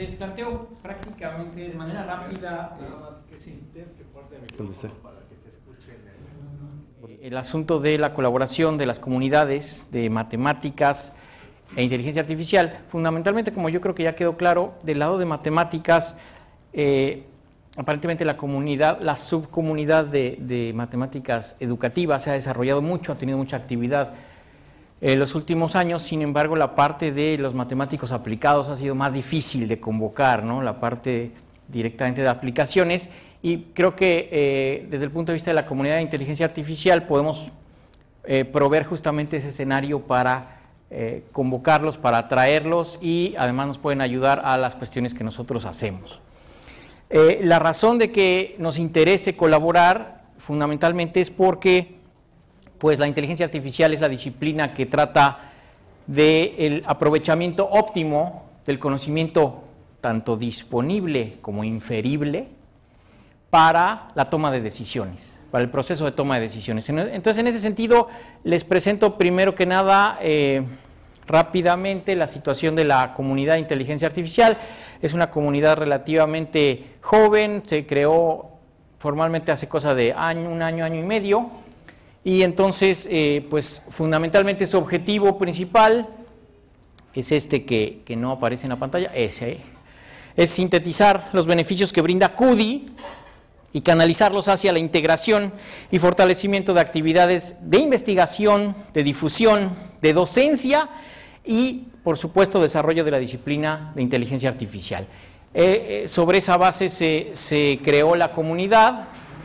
les planteo prácticamente de manera rápida el asunto de la colaboración de las comunidades de matemáticas e inteligencia artificial. Fundamentalmente, como yo creo que ya quedó claro, del lado de matemáticas, aparentemente la subcomunidad de matemáticas educativas se ha desarrollado mucho, ha tenido mucha actividad en los últimos años. Sin embargo, la parte de los matemáticos aplicados ha sido más difícil de convocar, ¿no? La parte directamente de aplicaciones, y creo que desde el punto de vista de la comunidad de inteligencia artificial podemos proveer justamente ese escenario para convocarlos, para atraerlos, y además nos pueden ayudar a las cuestiones que nosotros hacemos. La razón de que nos interese colaborar fundamentalmente es porque pues la inteligencia artificial es la disciplina que trata del aprovechamiento óptimo del conocimiento tanto disponible como inferible para la toma de decisiones, para el proceso de toma de decisiones. Entonces, en ese sentido, les presento primero que nada rápidamente la situación de la comunidad de inteligencia artificial. Es una comunidad relativamente joven, se creó formalmente hace cosa de un año y medio, y entonces, pues fundamentalmente su objetivo principal es este que no aparece en la pantalla, ese, es sintetizar los beneficios que brinda CUDI y canalizarlos hacia la integración y fortalecimiento de actividades de investigación, de difusión, de docencia y, por supuesto, desarrollo de la disciplina de inteligencia artificial. Sobre esa base se creó la comunidad,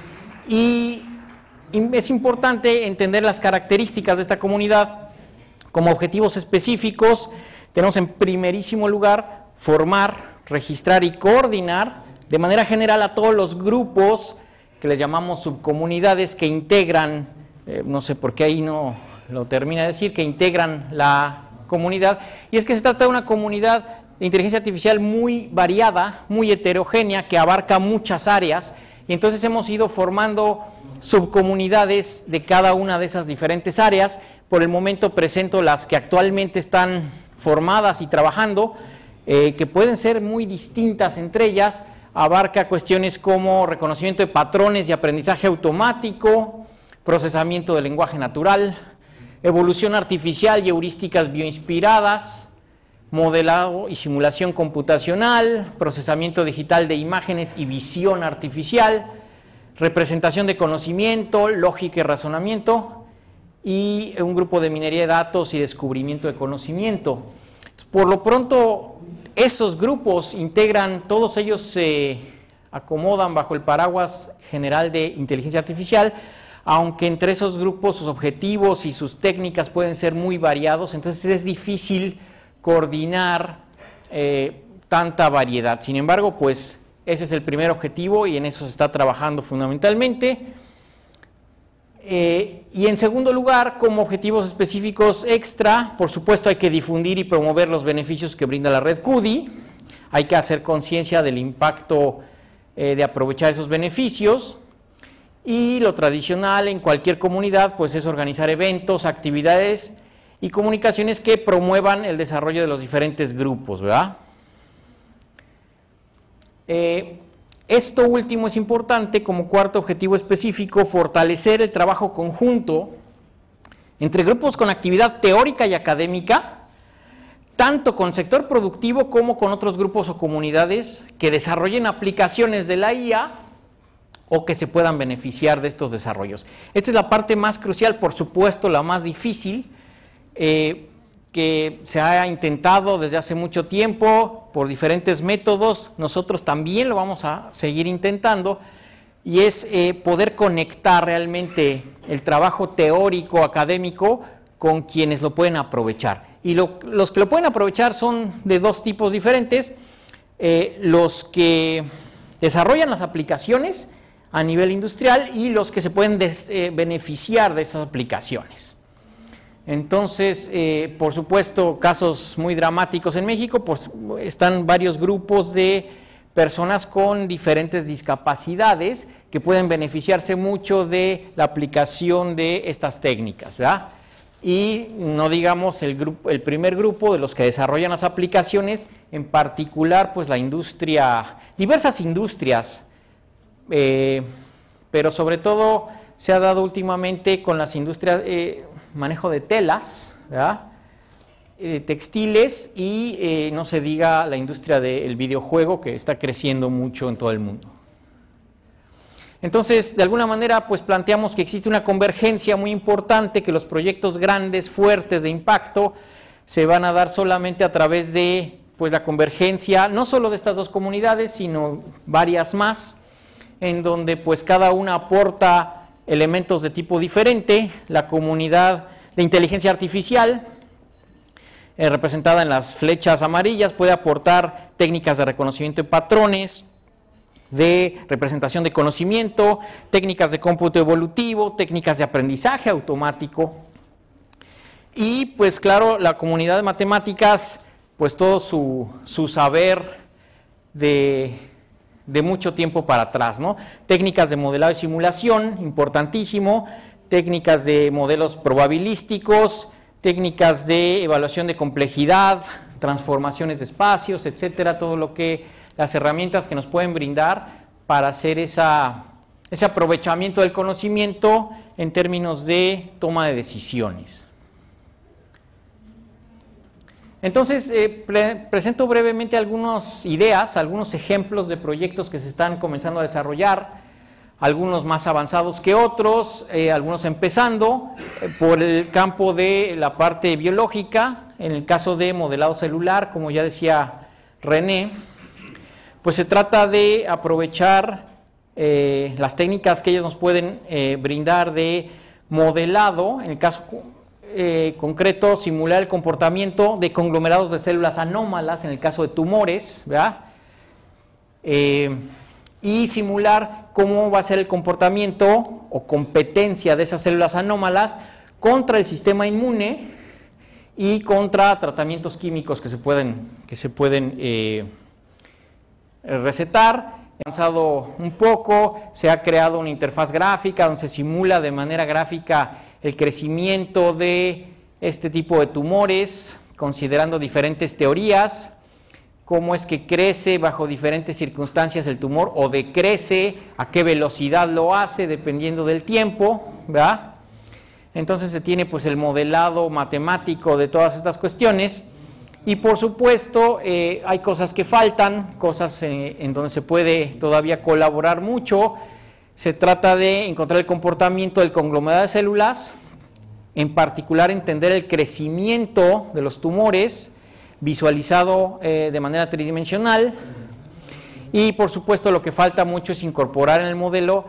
y es importante entender las características de esta comunidad. Como objetivos específicos, tenemos en primerísimo lugar formar, registrar y coordinar de manera general a todos los grupos que les llamamos subcomunidades que integran, no sé por qué ahí no lo termina de decir, que integran la comunidad, y es que se trata de una comunidad de inteligencia artificial muy variada, muy heterogénea, que abarca muchas áreas, y entonces hemos ido formando subcomunidades de cada una de esas diferentes áreas. Por el momento presento las que actualmente están formadas y trabajando, que pueden ser muy distintas entre ellas. Abarca cuestiones como reconocimiento de patrones y aprendizaje automático, procesamiento del lenguaje natural, evolución artificial y heurísticas bioinspiradas, modelado y simulación computacional, procesamiento digital de imágenes y visión artificial, representación de conocimiento, lógica y razonamiento, y un grupo de minería de datos y descubrimiento de conocimiento. Por lo pronto, esos grupos integran, todos ellos se acomodan bajo el paraguas general de inteligencia artificial, aunque entre esos grupos sus objetivos y sus técnicas pueden ser muy variados, entonces es difícil coordinar tanta variedad. Sin embargo, pues ese es el primer objetivo y en eso se está trabajando fundamentalmente. Y en segundo lugar, como objetivos específicos extra, por supuesto hay que difundir y promover los beneficios que brinda la red CUDI, hay que hacer conciencia del impacto de aprovechar esos beneficios, y lo tradicional en cualquier comunidad pues es organizar eventos, actividades y comunicaciones que promuevan el desarrollo de los diferentes grupos, ¿verdad? Esto último es importante como cuarto objetivo específico: fortalecer el trabajo conjunto entre grupos con actividad teórica y académica, tanto con el sector productivo como con otros grupos o comunidades que desarrollen aplicaciones de la IA o que se puedan beneficiar de estos desarrollos. Esta es la parte más crucial, por supuesto la más difícil, que se ha intentado desde hace mucho tiempo por diferentes métodos. Nosotros también lo vamos a seguir intentando, y es poder conectar realmente el trabajo teórico académico con quienes lo pueden aprovechar. Y los que lo pueden aprovechar son de dos tipos diferentes: los que desarrollan las aplicaciones a nivel industrial y los que se pueden beneficiar de esas aplicaciones. Entonces, por supuesto, casos muy dramáticos en México, pues, están varios grupos de personas con diferentes discapacidades que pueden beneficiarse mucho de la aplicación de estas técnicas, ¿verdad? Y no digamos el primer grupo de los que desarrollan las aplicaciones, en particular pues la industria, diversas industrias, pero sobre todo se ha dado últimamente con las industrias, manejo de telas, ¿verdad? Textiles y no se diga la industria del videojuego, que está creciendo mucho en todo el mundo. Entonces, de alguna manera, pues planteamos que existe una convergencia muy importante, que los proyectos grandes, fuertes, de impacto, se van a dar solamente a través de pues, la convergencia, no solo de estas dos comunidades, sino varias más, en donde pues cada una aporta elementos de tipo diferente. La comunidad de inteligencia artificial, representada en las flechas amarillas, puede aportar técnicas de reconocimiento de patrones, de representación de conocimiento, técnicas de cómputo evolutivo, técnicas de aprendizaje automático. Y pues claro, la comunidad de matemáticas, pues todo su saber de mucho tiempo para atrás, ¿no? Técnicas de modelado y simulación, importantísimo, técnicas de modelos probabilísticos, técnicas de evaluación de complejidad, transformaciones de espacios, etcétera, todo lo que las herramientas que nos pueden brindar para hacer ese aprovechamiento del conocimiento en términos de toma de decisiones. Entonces, presento brevemente algunas ideas, algunos ejemplos de proyectos que se están comenzando a desarrollar, algunos más avanzados que otros, algunos empezando por el campo de la parte biológica. En el caso de modelado celular, como ya decía René, pues se trata de aprovechar las técnicas que ellos nos pueden brindar de modelado, en el caso concreto, simular el comportamiento de conglomerados de células anómalas, en el caso de tumores, ¿verdad? Y simular cómo va a ser el comportamiento o competencia de esas células anómalas contra el sistema inmune y contra tratamientos químicos que se pueden recetar. He avanzado un poco, se ha creado una interfaz gráfica donde se simula de manera gráfica el crecimiento de este tipo de tumores, considerando diferentes teorías, cómo es que crece bajo diferentes circunstancias el tumor o decrece, a qué velocidad lo hace dependiendo del tiempo, ¿verdad? Entonces se tiene pues el modelado matemático de todas estas cuestiones. Y por supuesto hay cosas que faltan, cosas en donde se puede todavía colaborar mucho. Se trata de encontrar el comportamiento del conglomerado de células, en particular entender el crecimiento de los tumores visualizado de manera tridimensional. Y por supuesto lo que falta mucho es incorporar en el modelo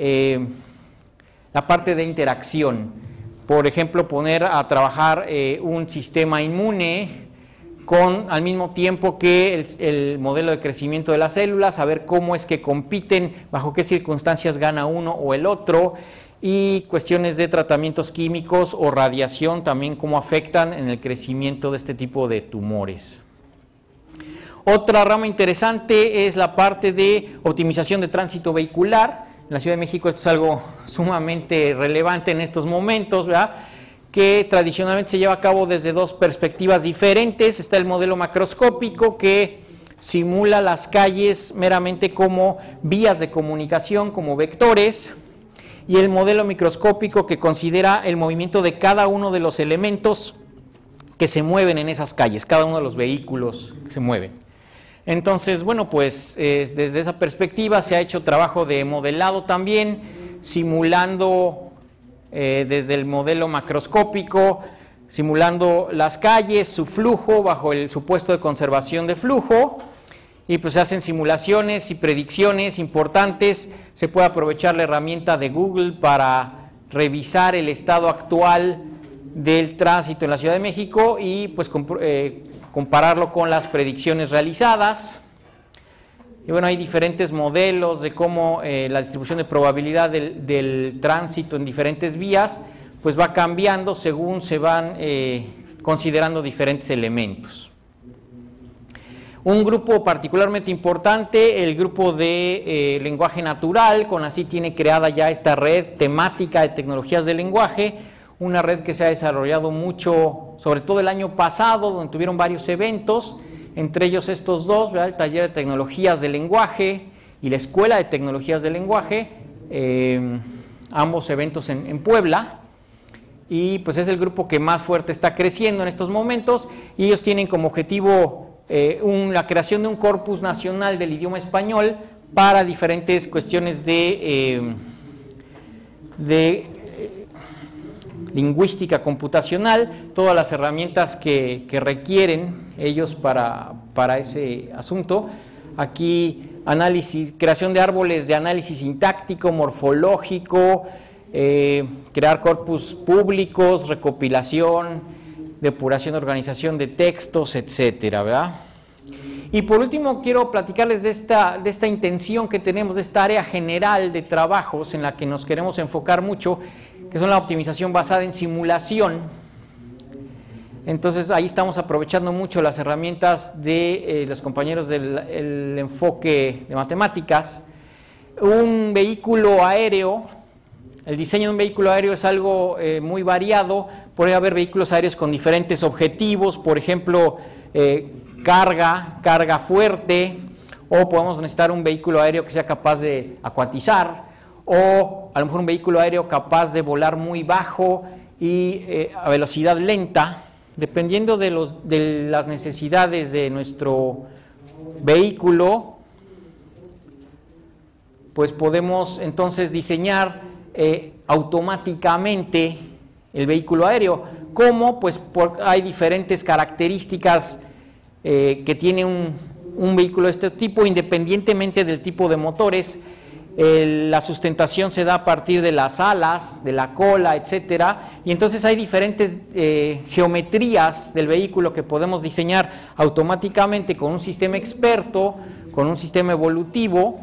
la parte de interacción. Por ejemplo, poner a trabajar un sistema inmune al mismo tiempo que el modelo de crecimiento de las células, saber cómo es que compiten, bajo qué circunstancias gana uno o el otro, y cuestiones de tratamientos químicos o radiación también, cómo afectan en el crecimiento de este tipo de tumores. Otra rama interesante es la parte de optimización de tránsito vehicular. En la Ciudad de México esto es algo sumamente relevante en estos momentos, ¿verdad?, que tradicionalmente se lleva a cabo desde dos perspectivas diferentes. Está el modelo macroscópico, que simula las calles meramente como vías de comunicación, como vectores, y el modelo microscópico, que considera el movimiento de cada uno de los elementos que se mueven en esas calles, cada uno de los vehículos que se mueven. Entonces, bueno, pues desde esa perspectiva se ha hecho trabajo de modelado también, simulando desde el modelo macroscópico, simulando las calles, su flujo bajo el supuesto de conservación de flujo, y pues se hacen simulaciones y predicciones importantes. Se puede aprovechar la herramienta de Google para revisar el estado actual del tránsito en la Ciudad de México y pues compararlo con las predicciones realizadas. Y bueno, hay diferentes modelos de cómo la distribución de probabilidad del tránsito en diferentes vías pues va cambiando según se van considerando diferentes elementos. Un grupo particularmente importante, el grupo de lenguaje natural, CONACYT tiene creada ya esta red temática de tecnologías del lenguaje, una red que se ha desarrollado mucho, sobre todo el año pasado, donde tuvieron varios eventos, entre ellos estos dos, ¿verdad? El taller de tecnologías del lenguaje y la escuela de tecnologías del lenguaje, ambos eventos en Puebla, y pues es el grupo que más fuerte está creciendo en estos momentos, y ellos tienen como objetivo la creación de un corpus nacional del idioma español para diferentes cuestiones de lingüística computacional, todas las herramientas que requieren ellos para ese asunto. Aquí creación de árboles de análisis sintáctico, morfológico, crear corpus públicos, recopilación, depuración, organización de textos, etcétera, ¿verdad? Y por último quiero platicarles de esta intención que tenemos, de esta área general de trabajos en la que nos queremos enfocar mucho, que son la optimización basada en simulación. Entonces ahí estamos aprovechando mucho las herramientas de los compañeros del enfoque de matemáticas. Un vehículo aéreo, el diseño de un vehículo aéreo es algo muy variado. Puede haber vehículos aéreos con diferentes objetivos, por ejemplo, carga fuerte, o podemos necesitar un vehículo aéreo que sea capaz de acuatizar, o a lo mejor un vehículo aéreo capaz de volar muy bajo y a velocidad lenta. Dependiendo de las necesidades de nuestro vehículo, pues podemos entonces diseñar automáticamente el vehículo aéreo. ¿Cómo? Pues hay diferentes características que tiene un vehículo de este tipo, independientemente del tipo de motores. La sustentación se da a partir de las alas, de la cola, etcétera, y entonces hay diferentes geometrías del vehículo que podemos diseñar automáticamente con un sistema experto, con un sistema evolutivo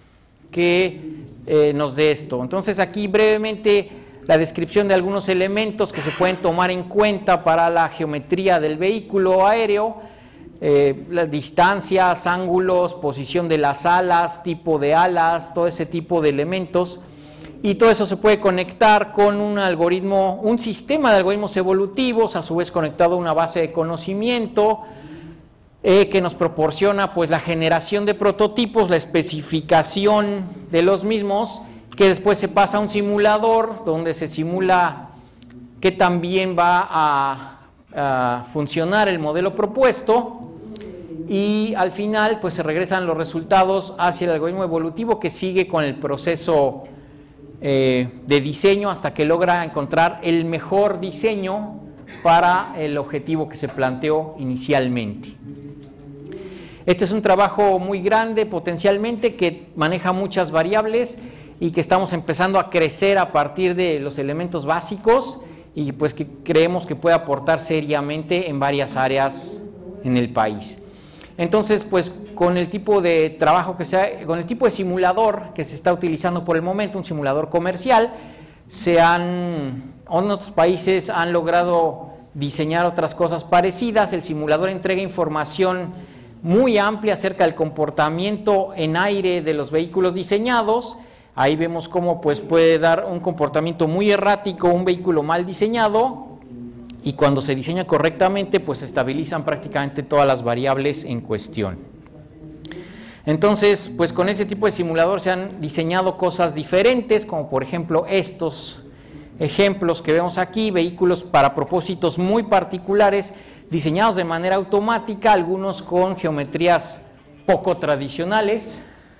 que nos dé esto. Entonces aquí brevemente la descripción de algunos elementos que se pueden tomar en cuenta para la geometría del vehículo aéreo. Las distancias, ángulos, posición de las alas, tipo de alas, todo ese tipo de elementos, y todo eso se puede conectar con un algoritmo, un sistema de algoritmos evolutivos, a su vez conectado a una base de conocimiento que nos proporciona pues la generación de prototipos, la especificación de los mismos, que después se pasa a un simulador donde se simula que también va a funcionar el modelo propuesto, y al final pues se regresan los resultados hacia el algoritmo evolutivo, que sigue con el proceso de diseño hasta que logra encontrar el mejor diseño para el objetivo que se planteó inicialmente. Este es un trabajo muy grande potencialmente, que maneja muchas variables y que estamos empezando a crecer a partir de los elementos básicos, y pues que creemos que puede aportar seriamente en varias áreas en el país. Entonces, pues con el tipo de trabajo con el tipo de simulador que se está utilizando por el momento, un simulador comercial, en otros países han logrado diseñar otras cosas parecidas. El simulador entrega información muy amplia acerca del comportamiento en aire de los vehículos diseñados. Ahí vemos cómo pues puede dar un comportamiento muy errático un vehículo mal diseñado, y cuando se diseña correctamente pues se estabilizan prácticamente todas las variables en cuestión. Entonces pues con ese tipo de simulador se han diseñado cosas diferentes, como por ejemplo estos ejemplos que vemos aquí, vehículos para propósitos muy particulares, diseñados de manera automática, algunos con geometrías poco tradicionales,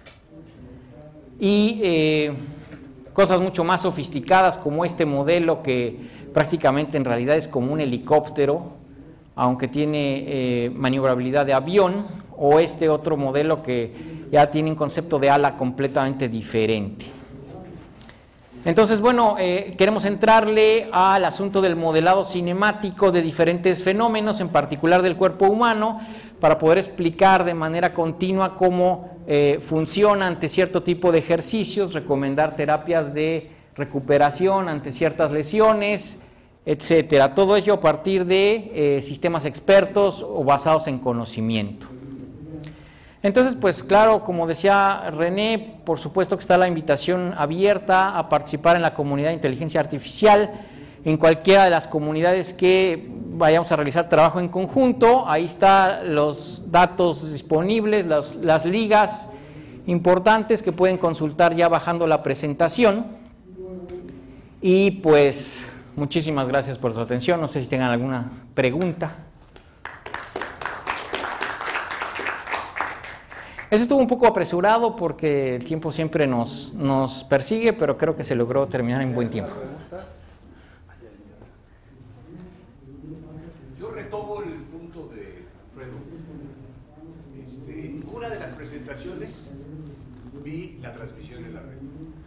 y cosas mucho más sofisticadas como este modelo que prácticamente en realidad es como un helicóptero, aunque tiene maniobrabilidad de avión, o este otro modelo que ya tiene un concepto de ala completamente diferente. Entonces, bueno, queremos entrarle al asunto del modelado cinemático de diferentes fenómenos, en particular del cuerpo humano, para poder explicar de manera continua cómo funciona ante cierto tipo de ejercicios, recomendar terapias de recuperación ante ciertas lesiones, etcétera. Todo ello a partir de sistemas expertos o basados en conocimiento. Entonces, pues claro, como decía René, por supuesto que está la invitación abierta a participar en la comunidad de inteligencia artificial, en cualquiera de las comunidades que vayamos a realizar trabajo en conjunto. Ahí están los datos disponibles, las ligas importantes que pueden consultar ya bajando la presentación. Y pues muchísimas gracias por su atención. No sé si tengan alguna pregunta. Eso estuvo un poco apresurado porque el tiempo siempre nos persigue, pero creo que se logró terminar en buen tiempo. Yo retomo el punto de Fredo. En una de las presentaciones vi la transmisión en la red.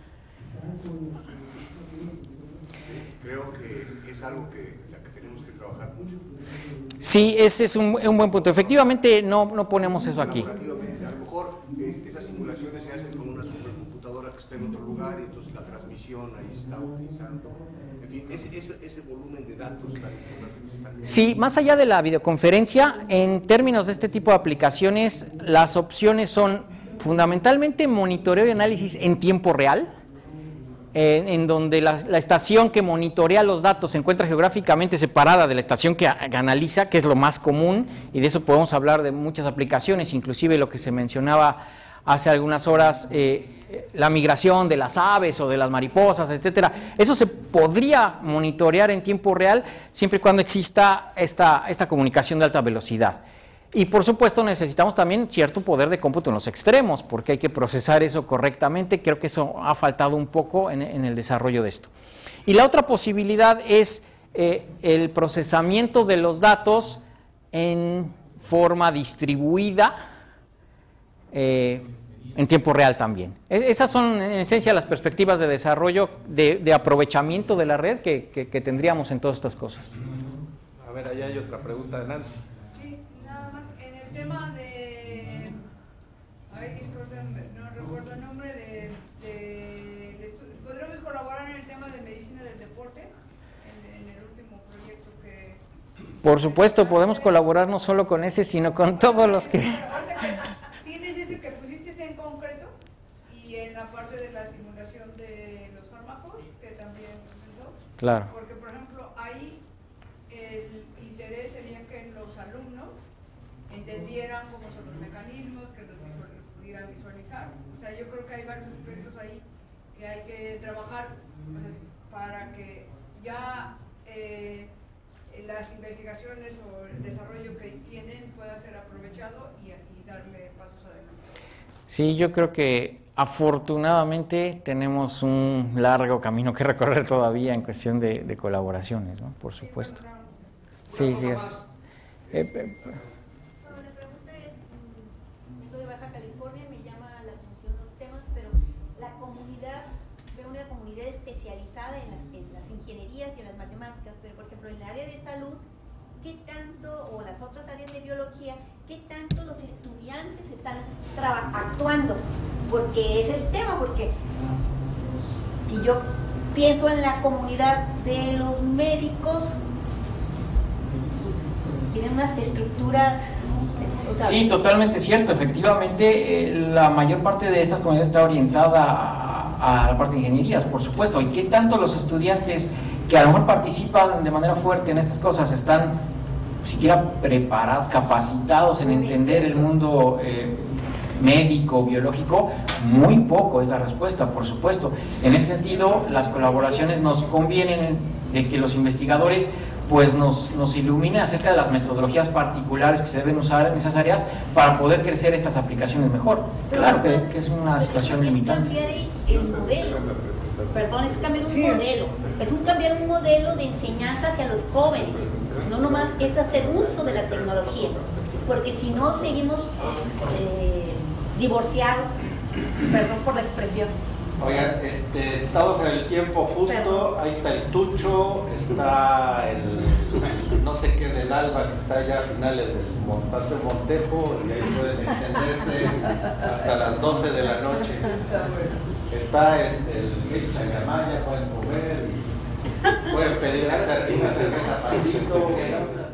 Creo que es algo que tenemos que trabajar mucho. Sí, ese es un buen punto. Efectivamente, no ponemos eso aquí. A lo mejor esas simulaciones se hacen con una supercomputadora que está en otro lugar y entonces la transmisión ahí está utilizando. En fin, ese volumen de datos tan importante que se están... Sí, más allá de la videoconferencia, en términos de este tipo de aplicaciones, las opciones son fundamentalmente monitoreo y análisis en tiempo real, en donde la estación que monitorea los datos se encuentra geográficamente separada de la estación que analiza, que es lo más común, y de eso podemos hablar de muchas aplicaciones, inclusive lo que se mencionaba hace algunas horas, la migración de las aves o de las mariposas, etcétera. Eso se podría monitorear en tiempo real siempre y cuando exista esta comunicación de alta velocidad. Y por supuesto necesitamos también cierto poder de cómputo en los extremos, porque hay que procesar eso correctamente. Creo que eso ha faltado un poco en el desarrollo de esto. Y la otra posibilidad es el procesamiento de los datos en forma distribuida, en tiempo real también. Esas son en esencia las perspectivas de desarrollo, de aprovechamiento de la red que tendríamos en todas estas cosas. A ver, allá hay otra pregunta de Nancy. Tema de, no recuerdo el nombre podríamos colaborar en el tema de medicina del deporte, en el último proyecto que... Por supuesto, podemos colaborar no solo con ese, sino con todos los que... Tienes ese que pusiste en concreto, y en la parte de la simulación de los fármacos, que también presentó. Claro. Porque, por ejemplo, ahí el interés sería que los alumnos entendieran cómo son los mecanismos, que los pudieran visualizar. O sea, yo creo que hay varios aspectos ahí que hay que trabajar, pues, para que ya las investigaciones o el desarrollo que tienen pueda ser aprovechado y darle pasos adelante. Sí, yo creo que afortunadamente tenemos un largo camino que recorrer todavía en cuestión de colaboraciones, ¿no? Por supuesto. Sí, sí. Especializada en las ingenierías y en las matemáticas, pero por ejemplo en el área de salud, ¿qué tanto, o las otras áreas de biología, qué tanto los estudiantes están actuando? Porque es el tema, porque si yo pienso en la comunidad de los médicos, tienen unas estructuras... Sí, totalmente cierto. Efectivamente, la mayor parte de estas comunidades está orientada a la parte de ingenierías, por supuesto. ¿Y qué tanto los estudiantes que a lo mejor participan de manera fuerte en estas cosas están siquiera preparados, capacitados en entender el mundo médico, biológico? Muy poco es la respuesta, por supuesto. En ese sentido, las colaboraciones nos convienen de que los investigadores pues nos iluminen acerca de las metodologías particulares que se deben usar en esas áreas para poder crecer estas aplicaciones mejor. Claro que es una situación limitante. El modelo, perdón, es cambiar un modelo, es cambiar un modelo de enseñanza hacia los jóvenes, no nomás es hacer uso de la tecnología, porque si no seguimos divorciados, perdón por la expresión. Oigan, estamos en el tiempo justo. Perdón. Ahí está el Tucho, está el no sé qué del Alba, que está allá a finales del Paseo Montejo, y ahí pueden extenderse hasta las 12 de la noche. Está el Changamaya, pueden comer, pueden pedir una cerveza patito.